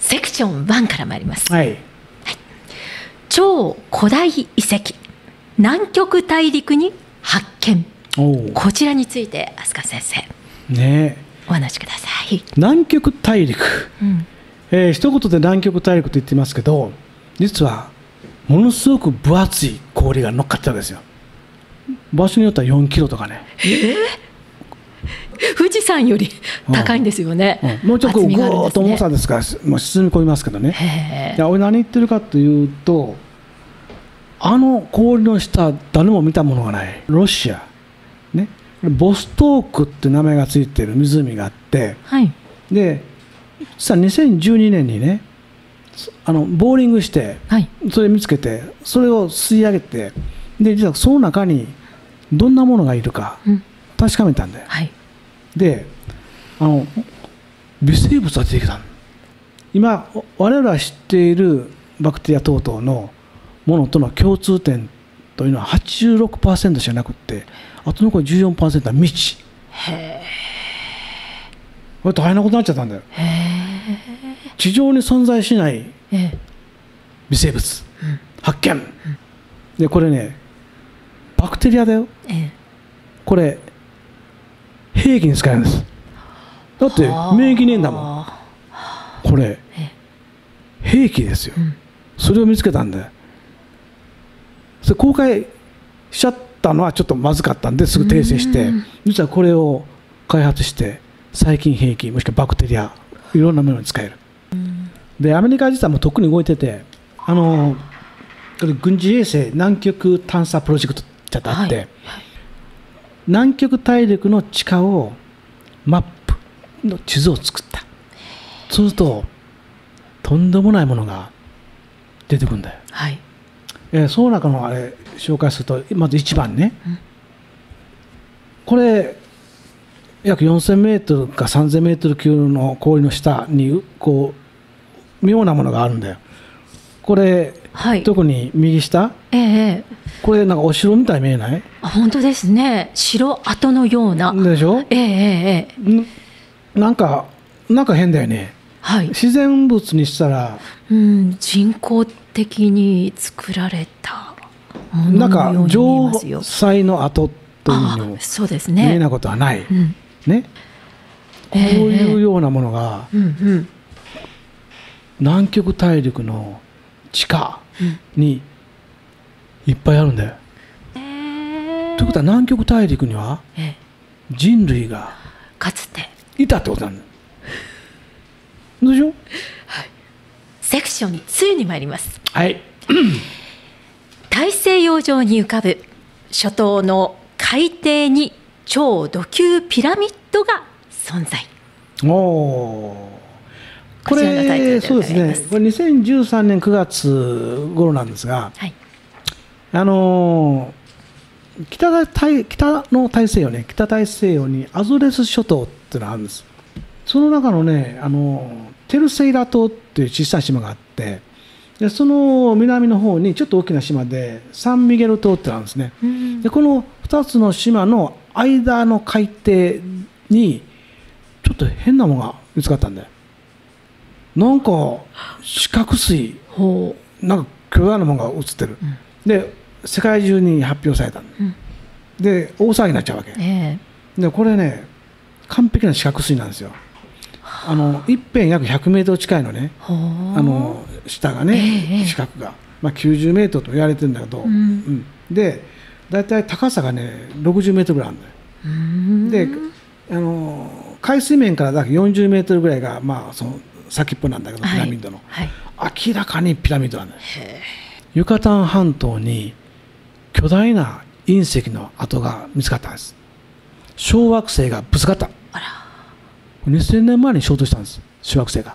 セクション1から参ります。 はい。 超古代遺跡、南極大陸に発見。こちらについて飛鳥先生、 ね、 お話しください。 南極大陸、一言で南極大陸と言っていますけど、実はものすごく分厚い氷が乗っかってるわけですよ。場所によっては4キロとかね。 富士山より高いんですよね。 もうちょっとぐーっと重さですから、もう沈み込みますけどね。俺何言ってるかというと、あの氷の下、誰も見たものがないロシア、ね、ボストークって名前がついている湖があって、 はい、 で実は2012年にね、ボーリングして、はい、それ見つけて、それを吸い上げて、で実はその中にどんなものがいるか確かめたんだよ。はい、で微生物が出てきた。今我々が知っているバクテリア等々のものとの共通点というのは 86% しかなくって、あと残り 14% は未知。これ大変なことになっちゃったんだよ。地上に存在しない微生物、発見、でこれね、バクテリアだよ。これ兵器に使えるんです。だって免疫ねえんだもん。これ兵器ですよ。それを見つけたんで、それ公開しちゃったのはちょっとまずかったんですぐ訂正して、実はこれを開発して細菌兵器もしくはバクテリア、いろんなものに使える。でアメリカは実はもうとっくに動いてて、これ軍事衛星南極探査プロジェクトってあって、南極大陸の地下をマップの地図を作った。そうするととんでもないものが出てくるんだよ。はい、その中のあれ紹介すると、まず1番ね、これ約4000メートルか3000メートル級の氷の下にこう妙なものがあるんだよ。これ、はい、特に右下、これなんかお城みたいに見えない？ 本当ですね。城跡のようなでしょ。なんか変だよね。はい、自然物にしたら、 人工的に作られたもののように見えますよ。 なんか城塞の跡というのもそうですね、 見えなことはない、ね、こういうようなものが、南極大陸の地下にいっぱいあるんだよ。ということは南極大陸には人類がかつていたってことなんだ。でしょ。はい、 セクション2に参ります。 はい。 大西洋上に浮かぶ諸島の海底に超土級ピラミッドが存在。 これそうですね。これ2013年9月頃なんですが、はい、北の大西洋ね、北大西洋にアゾレス諸島っていうのがあるんです。その中のね、テルセイラ島っていう小さい島があって、でその南の方にちょっと大きな島でサンミゲル島ってあるんですね。でこの2つの島の間の海底にちょっと変なものが見つかったんだよ。なんか四角錐、なんか巨大なものが映ってる。で世界中に発表されたんだ。で大騒ぎになっちゃうわけ。でこれね、完璧な四角錐なんですよ。一辺約100メートル近いのね、下がね、四角が、90メートルと言われてるんだけど、でだいたい高さがね60メートルぐらいあるんだよ。で海水面からだけ40メートルぐらいが、その先っぽなんだけど、ピラミッドの、明らかにピラミッドなんだよ。ユカタン半島に巨大な隕石の跡が見つかったんです。小惑星がぶつかった。2000年前に衝突したんです、小惑星が。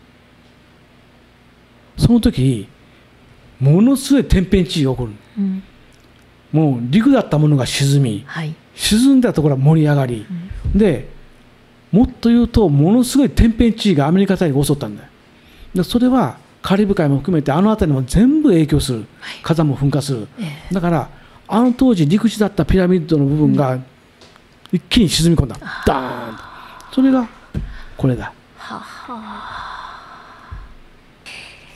その時ものすごい天変地異が起こる、もう陸だったものが沈み、沈んだところは盛り上がり、でもっと言うとものすごい天変地異がアメリカ大陸を襲ったんだよ。でそれはカリブ海も含めてあの辺りも全部影響する、火山も噴火する、だから当時陸地だったピラミッドの部分が一気に沈み込んだ、ダーンと。それがこれだ。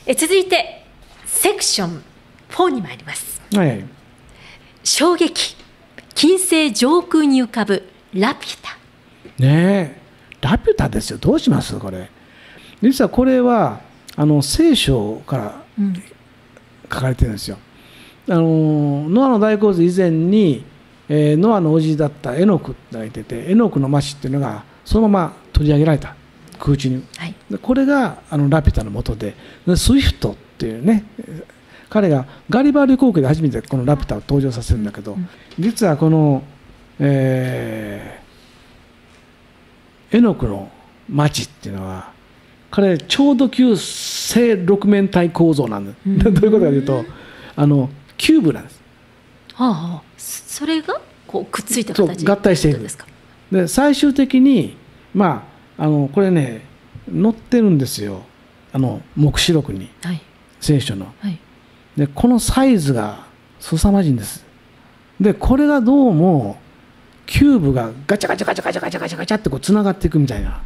続いてセクション4に参ります。 はい、 衝撃、金星上空に浮かぶラピュタ。 ねえ、ラピュタですよ。どうしますこれ。実はこれは聖書から書かれてるんですよ。ノアの大洪水以前に、ノアの叔父だったエノクがいてて、エノクの町っていうのがそのまま取り上げられた、空中に、はい、でこれがラピュタの元で、スウィフトっていうね、彼がガリバー旅行記で初めてこのラピュタを登場させるんだけど、実はこの、エノクの町っていうのは彼超度級正六面体構造なんです。どういうことかというとキューブなんです。 はあ、それがこうくっついた形合体しているんですか。で最終的にこれね載ってるんですよ、黙示録に、はい、聖書の、はい、でこのサイズが凄まじいんです。でこれがどうもキューブがガチャガチャガチャガチャガチャガチャガチャってこうつながっていくみたいな。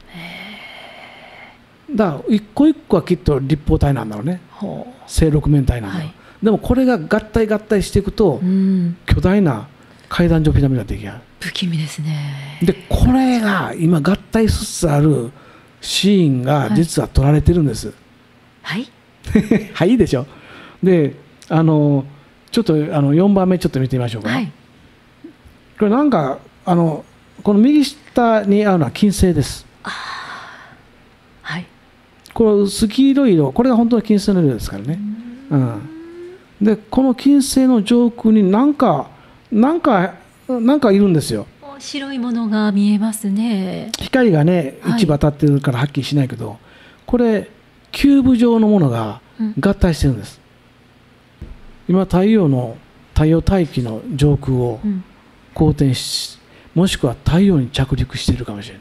だから一個一個はきっと立方体なんだろうね、正六面体なんだろう、はい、でもこれが合体合体していくと、巨大な階段状ピラミッドが出来上がる。 不気味ですね。 でこれが今合体しつつあるシーンが実は撮られてるんです。 はいはいでしょ。でちょっと4番目ちょっと見てみましょうか、はい、これなんかこの右下にあるのは金星です。はい、これ薄黄色い色、これが本当は金星の色ですからね。でこの金星の上空になんかいるんですよ。 白いものが見えますね。 光がね市場当たってるからはっきりしないけど、これキューブ状のものが合体してるんです。今太陽大気の上空を公転し、もしくは太陽に着陸しているかもしれない。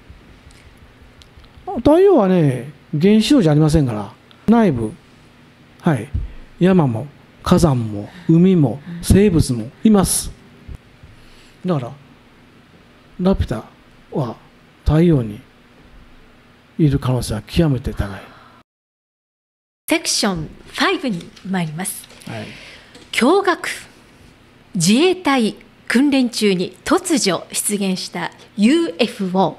太陽はね原子炉じゃありませんから、内部、はい、山も火山も海も生物もいます。だからラピュタは太陽にいる可能性は極めて高い。 セクション5に参ります、はい、驚愕、自衛隊訓練中に突如出現した UFO。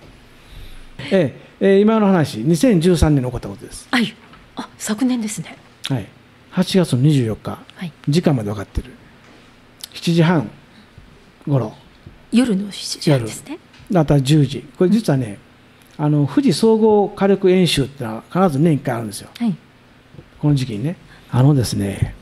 今の話、2013年に起こったことです。 はい、昨年ですね。 はい、8月の24日、はい、時間まで分かってる。7時半ごろ、 夜の7時半ですね。 あとは10時、これ実はね、富士総合火力演習ってのは必ず年1回あるんですよ、はい、この時期にね。ですね、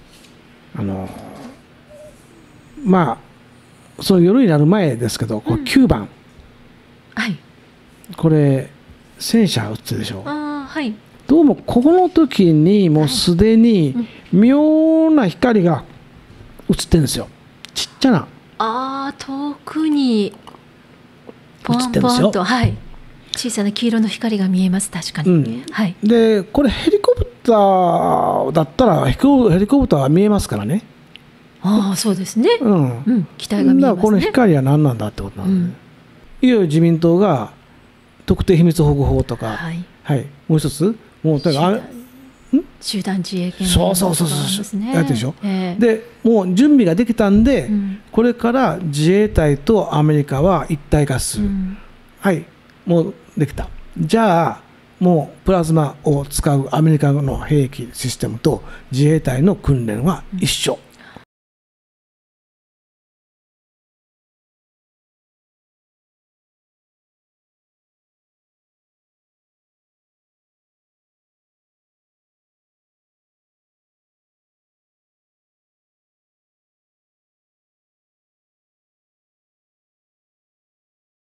その夜になる前ですけど、これ9番、はい、これ戦車撃つでしょう。はい、どうもここの時にもうすでに妙な光が映ってるんですよ。ちっちゃな、 遠くにポワンポワンと、はい、小さな黄色の光が見えます。確かに、はい、 でこれヘリコプターだったらヘリコプターは見えますからね。 そうですね、機体が見えますね。だからこの光は何なんだってことなんで、いよいよ自民党が特定秘密保護法とか、はいはい、もう一つ、もう集団自衛権そうやってでしょ、でもう準備ができたんで、これから自衛隊とアメリカは一体化する、はい、もうできた。じゃあもうプラズマを使うアメリカの兵器システムと自衛隊の訓練は一緒、